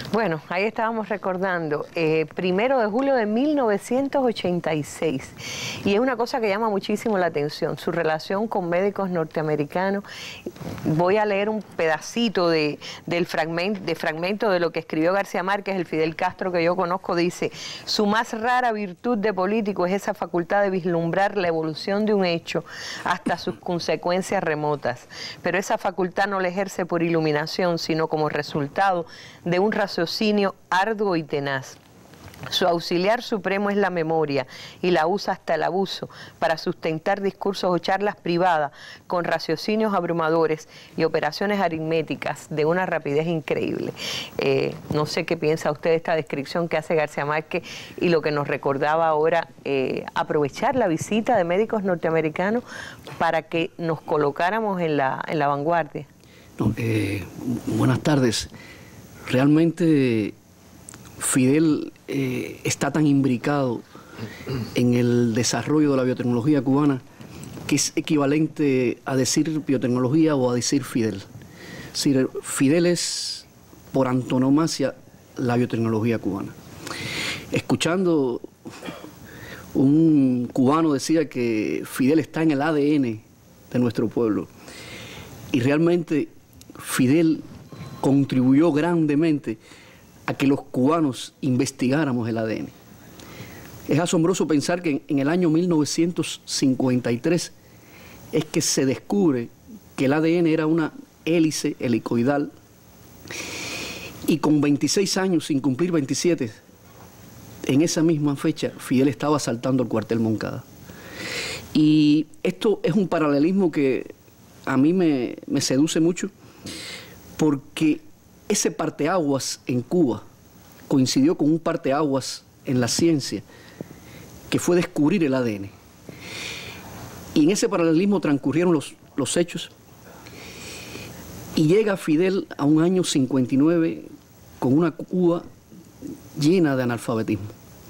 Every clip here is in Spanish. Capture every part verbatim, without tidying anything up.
Bueno, ahí estábamos recordando, eh, primero de julio de mil novecientos ochenta y seis, y es una cosa que llama muchísimo la atención, su relación con médicos norteamericanos. Voy a leer un pedacito de, del fragmento, de fragmento de lo que escribió García Márquez. El Fidel Castro que yo conozco dice: su más rara virtud de político es esa facultad de vislumbrar la evolución de un hecho hasta sus consecuencias remotas, pero esa facultad no la ejerce por iluminación, sino como resultado de un raciocinio arduo y tenaz. Su auxiliar supremo es la memoria y la usa hasta el abuso para sustentar discursos o charlas privadas con raciocinios abrumadores y operaciones aritméticas de una rapidez increíble. Eh, no sé qué piensa usted de esta descripción que hace García Márquez y lo que nos recordaba ahora, eh, aprovechar la visita de médicos norteamericanos para que nos colocáramos en la, en la vanguardia. No, eh, buenas tardes. Realmente Fidel eh, está tan imbricado en el desarrollo de la biotecnología cubana que es equivalente a decir biotecnología o a decir Fidel. Es decir, Fidel es por antonomasia la biotecnología cubana. Escuchando, un cubano decía que Fidel está en el A D N de nuestro pueblo, y realmente Fidel contribuyó grandemente a que los cubanos investigáramos el A D N. Es asombroso pensar que en, en el año mil novecientos cincuenta y tres es que se descubre que el A D N era una hélice helicoidal, y con veintiséis años, sin cumplir veintisiete, en esa misma fecha Fidel estaba asaltando el cuartel Moncada. Y esto es un paralelismo que a mí me, me seduce mucho, porque ese parteaguas en Cuba coincidió con un parteaguas en la ciencia, que fue descubrir el A D N. Y en ese paralelismo transcurrieron los, los hechos, y llega Fidel a un año cincuenta y nueve con una Cuba llena de analfabetismo.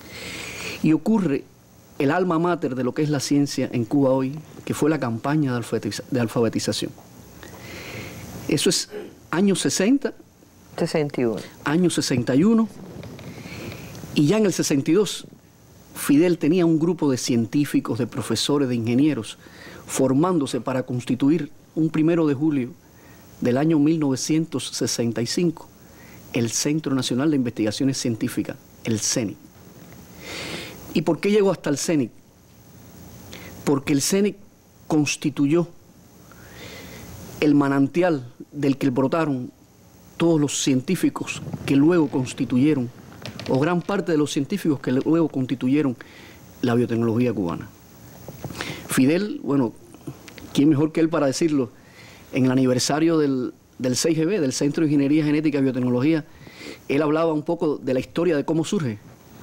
Y ocurre el alma mater de lo que es la ciencia en Cuba hoy, que fue la campaña de, alfabetiza de alfabetización. Eso es años sesenta, sesenta y uno. Año sesenta y uno, y ya en el sesenta y dos Fidel tenía un grupo de científicos, de profesores, de ingenieros, formándose para constituir un primero de julio del año mil novecientos sesenta y cinco el Centro Nacional de Investigaciones Científicas, el CENIC. ¿Y por qué llegó hasta el CENIC? Porque el CENIC constituyó el manantial del que brotaron todos los científicos que luego constituyeron, o gran parte de los científicos que luego constituyeron la biotecnología cubana. Fidel, bueno, ¿quién mejor que él para decirlo? En el aniversario del, del C I G B, del Centro de Ingeniería Genética y Biotecnología, él hablaba un poco de la historia de cómo surge.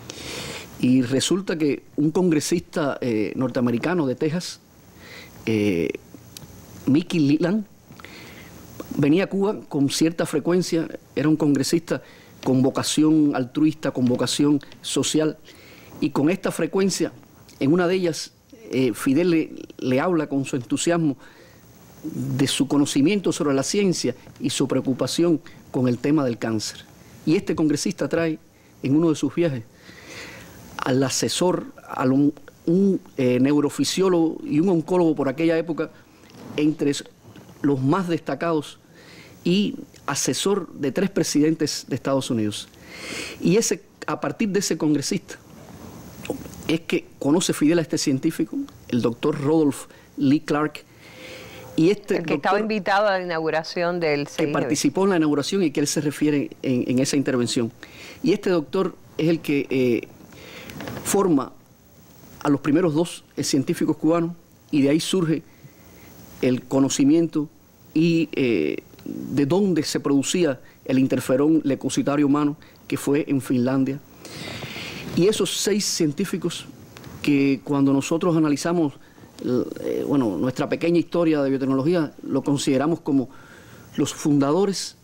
Y resulta que un congresista eh, norteamericano de Texas, eh, Mickey Leland, venía a Cuba con cierta frecuencia. Era un congresista con vocación altruista, con vocación social, y con esta frecuencia, en una de ellas, eh, Fidel le, le habla con su entusiasmo de su conocimiento sobre la ciencia y su preocupación con el tema del cáncer. Y este congresista trae en uno de sus viajes al asesor, a un, un eh, neurofisiólogo y un oncólogo por aquella época, entre los más destacados, y asesor de tres presidentes de Estados Unidos. Y ese, a partir de ese congresista es que conoce Fidel a este científico, el doctor Rodolph Lee Clark, y este el que doctor, estaba invitado a la inauguración del C I G B. Que participó en la inauguración y que él se refiere en, en esa intervención. Y este doctor es el que eh, forma a los primeros dos eh, científicos cubanos, y de ahí surge el conocimiento y eh, de dónde se producía el interferón leucocitario humano, que fue en Finlandia. Y esos seis científicos que, cuando nosotros analizamos eh, bueno, nuestra pequeña historia de biotecnología, lo consideramos como los fundadores,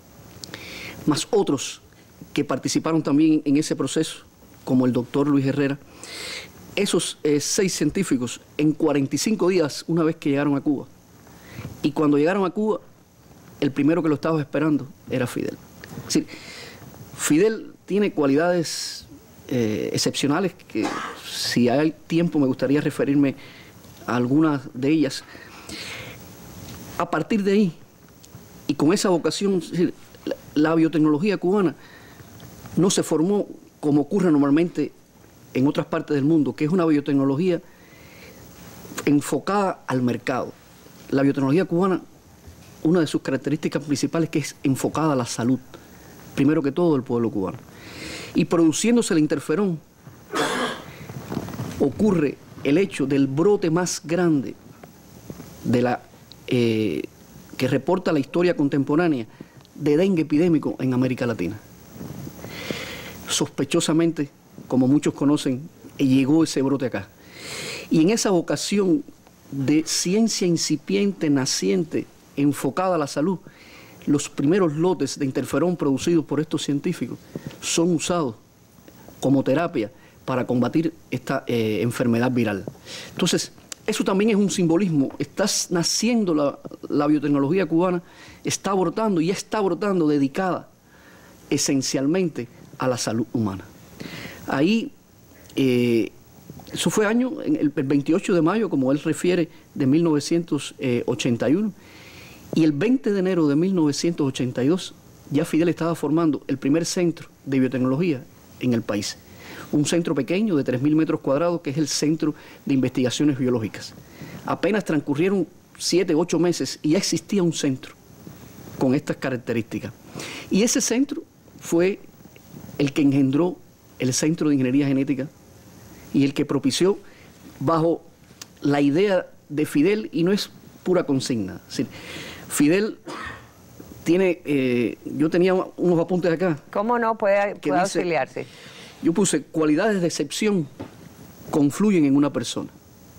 más otros que participaron también en ese proceso, como el doctor Luis Herrera. Esos eh, seis científicos, en cuarenta y cinco días, una vez que llegaron a Cuba, y cuando llegaron a Cuba, el primero que lo estaba esperando era Fidel. Es decir, Fidel tiene cualidades eh, excepcionales que, si hay tiempo, me gustaría referirme a algunas de ellas. A partir de ahí, y con esa vocación, la biotecnología cubana no se formó como ocurre normalmente en otras partes del mundo, que es una biotecnología enfocada al mercado. La biotecnología cubana, una de sus características principales, que es enfocada a la salud, primero que todo del pueblo cubano. Y produciéndose el interferón, ocurre el hecho del brote más grande de la, eh, que reporta la historia contemporánea de dengue epidémico en América Latina. Sospechosamente, como muchos conocen, llegó ese brote acá. Y en esa vocación de ciencia incipiente, naciente, enfocada a la salud, los primeros lotes de interferón producidos por estos científicos son usados como terapia para combatir esta eh, enfermedad viral. Entonces, eso también es un simbolismo. Está naciendo la, la biotecnología cubana, está brotando y ya está brotando dedicada esencialmente a la salud humana. Ahí, eh, eso fue año, el, el veintiocho de mayo, como él refiere, de mil novecientos ochenta y uno, y el veinte de enero de mil novecientos ochenta y dos ya Fidel estaba formando el primer centro de biotecnología en el país. Un centro pequeño de tres mil metros cuadrados, que es el Centro de Investigaciones Biológicas. Apenas transcurrieron siete, ocho meses y ya existía un centro con estas características. Y ese centro fue el que engendró el Centro de Ingeniería Genética y el que propició, bajo la idea de Fidel, y no es pura consigna. Es decir, Fidel tiene, eh, yo tenía unos apuntes acá. ¿Cómo no puede, puede dice, auxiliarse? Yo puse, cualidades de excepción confluyen en una persona.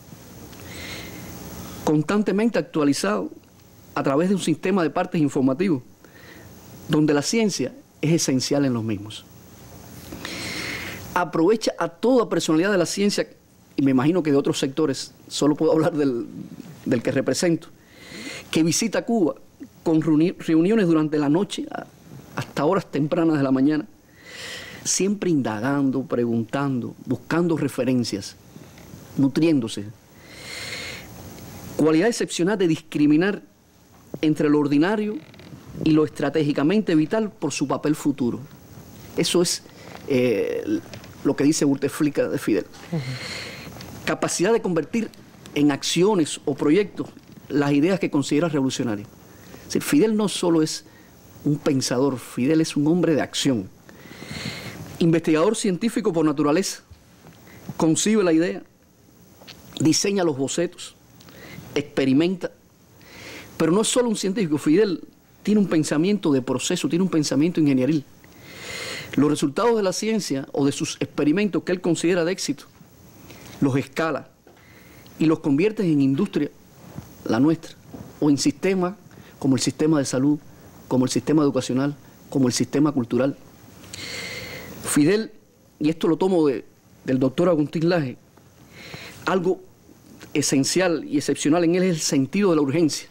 Constantemente actualizado a través de un sistema de partes informativos, donde la ciencia es esencial en los mismos. Aprovecha a toda personalidad de la ciencia, y me imagino que de otros sectores, solo puedo hablar del, del que represento, que visita Cuba con reuni reuniones durante la noche hasta horas tempranas de la mañana, siempre indagando, preguntando, buscando referencias, nutriéndose. Cualidad excepcional de discriminar entre lo ordinario y lo estratégicamente vital por su papel futuro. Eso es eh, lo que dice Bouteflika de Fidel. Uh-huh. Capacidad de convertir en acciones o proyectos las ideas que considera revolucionarias. Es decir, Fidel no solo es un pensador, Fidel es un hombre de acción. Investigador científico por naturaleza, concibe la idea, diseña los bocetos, experimenta, pero no es solo un científico. Fidel tiene un pensamiento de proceso, tiene un pensamiento ingenieril. Los resultados de la ciencia o de sus experimentos que él considera de éxito, los escala y los convierte en industria, la nuestra, o en sistemas como el sistema de salud, como el sistema educacional, como el sistema cultural. Fidel, y esto lo tomo de, del doctor Agustín Laje, algo esencial y excepcional en él es el sentido de la urgencia.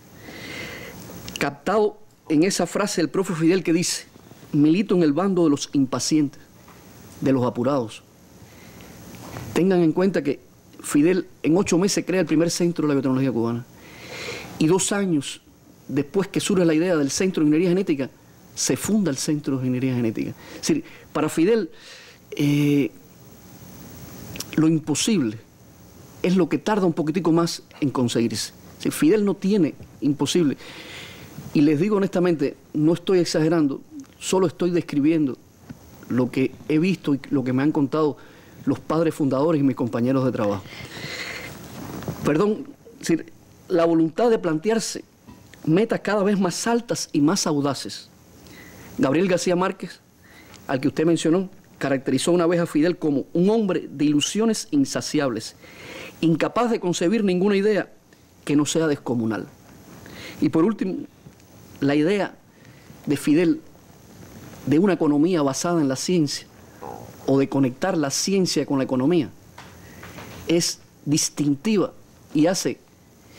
Captado en esa frase del profe Fidel que dice: milito en el bando de los impacientes, de los apurados. Tengan en cuenta que Fidel en ocho meses crea el primer centro de la biotecnología cubana. Y dos años después que surge la idea del Centro de Ingeniería Genética, se funda el Centro de Ingeniería Genética. Es decir, para Fidel, eh, lo imposible es lo que tarda un poquitico más en conseguirse. Es decir, Fidel no tiene imposible. Y les digo honestamente, no estoy exagerando, solo estoy describiendo lo que he visto y lo que me han contado los padres fundadores y mis compañeros de trabajo. Perdón, es decir, la voluntad de plantearse metas cada vez más altas y más audaces. Gabriel García Márquez, al que usted mencionó, caracterizó una vez a Fidel como un hombre de ilusiones insaciables, incapaz de concebir ninguna idea que no sea descomunal. Y por último, la idea de Fidel de una economía basada en la ciencia, o de conectar la ciencia con la economía, es distintiva y hace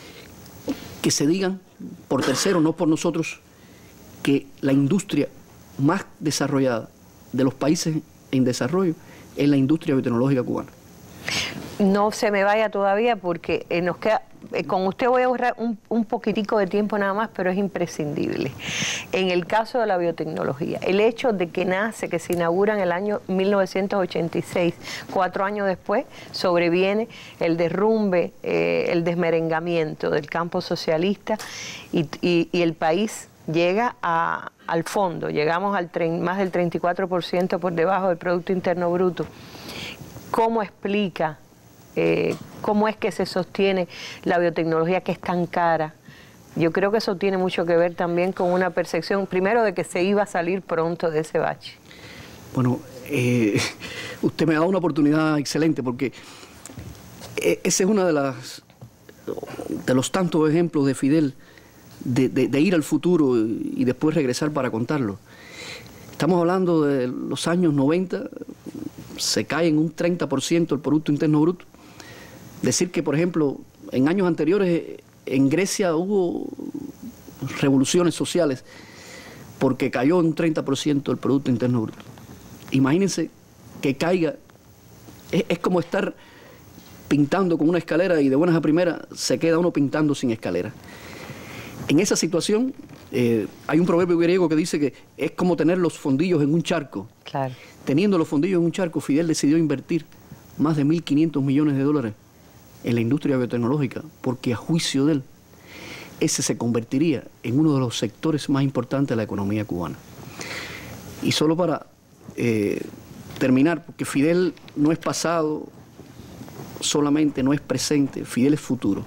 que se digan por terceros, no por nosotros, que la industria más desarrollada de los países en desarrollo es la industria biotecnológica cubana. No se me vaya todavía porque eh, nos queda, eh, con usted voy a ahorrar un, un poquitico de tiempo nada más, pero es imprescindible. En el caso de la biotecnología, el hecho de que nace, que se inaugura en el año mil novecientos ochenta y seis, cuatro años después, sobreviene el derrumbe, eh, el desmerengamiento del campo socialista y, y, y el país llega a, al fondo, llegamos al tren, más del treinta y cuatro por ciento por debajo del Producto Interno Bruto. ¿Cómo explica, eh, cómo es que se sostiene la biotecnología que es tan cara? Yo creo que eso tiene mucho que ver también con una percepción, primero, de que se iba a salir pronto de ese bache. Bueno, eh, usted me ha dado una oportunidad excelente porque ese es uno de, las, de los tantos ejemplos de Fidel de, de, de ir al futuro y después regresar para contarlo. Estamos hablando de los años noventa, se cae en un treinta por ciento el Producto Interno Bruto. Decir que, por ejemplo, en años anteriores en Grecia hubo revoluciones sociales porque cayó en un treinta por ciento el Producto Interno Bruto. Imagínense que caiga, es, es como estar pintando con una escalera y de buenas a primeras se queda uno pintando sin escalera. En esa situación, eh, hay un proverbio griego que dice que es como tener los fondillos en un charco. Claro. Teniendo los fondillos en un charco, Fidel decidió invertir más de mil quinientos millones de dólares en la industria biotecnológica, porque a juicio de él, ese se convertiría en uno de los sectores más importantes de la economía cubana. Y solo para eh, terminar, porque Fidel no es pasado solamente, no es presente, Fidel es futuro.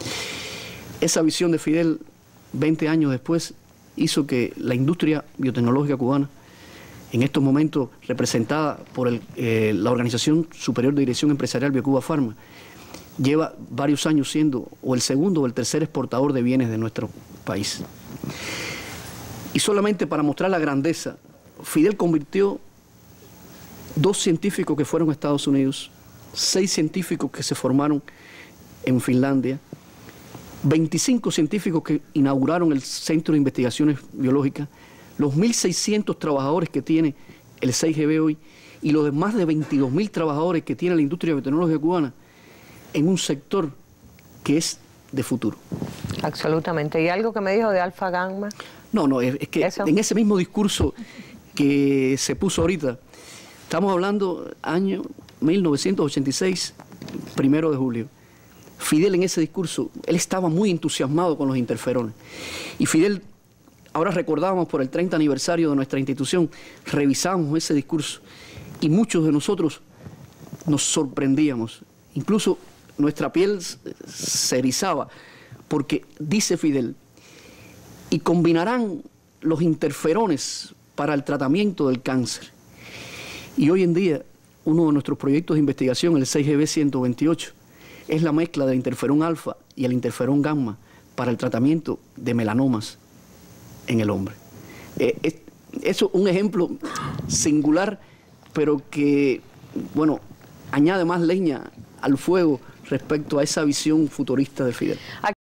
Esa visión de Fidel, veinte años después, hizo que la industria biotecnológica cubana, en estos momentos representada por el, eh, la Organización Superior de Dirección Empresarial Biocuba Pharma, lleva varios años siendo o el segundo o el tercer exportador de bienes de nuestro país. Y solamente para mostrar la grandeza, Fidel convirtió dos científicos que fueron a Estados Unidos, seis científicos que se formaron en Finlandia, veinticinco científicos que inauguraron el Centro de Investigaciones Biológicas, los mil seiscientos trabajadores que tiene el C I G B hoy y los más de veintidós mil trabajadores que tiene la industria biotecnológica cubana en un sector que es de futuro. Absolutamente. ¿Y algo que me dijo de Alfa Gamma? No, no, es, es que ¿Eso? En ese mismo discurso que se puso ahorita, estamos hablando año mil novecientos ochenta y seis, primero de julio. Fidel en ese discurso, él estaba muy entusiasmado con los interferones. Y Fidel, ahora recordábamos por el treinta aniversario de nuestra institución, revisamos ese discurso y muchos de nosotros nos sorprendíamos. Incluso nuestra piel se erizaba porque dice Fidel, y combinarán los interferones para el tratamiento del cáncer. Y hoy en día, uno de nuestros proyectos de investigación, el seis G B ciento veintiocho, es la mezcla del interferón alfa y el interferón gamma para el tratamiento de melanomas en el hombre. Eh, es, eso es un ejemplo singular, pero que, bueno, añade más leña al fuego respecto a esa visión futurista de Fidel.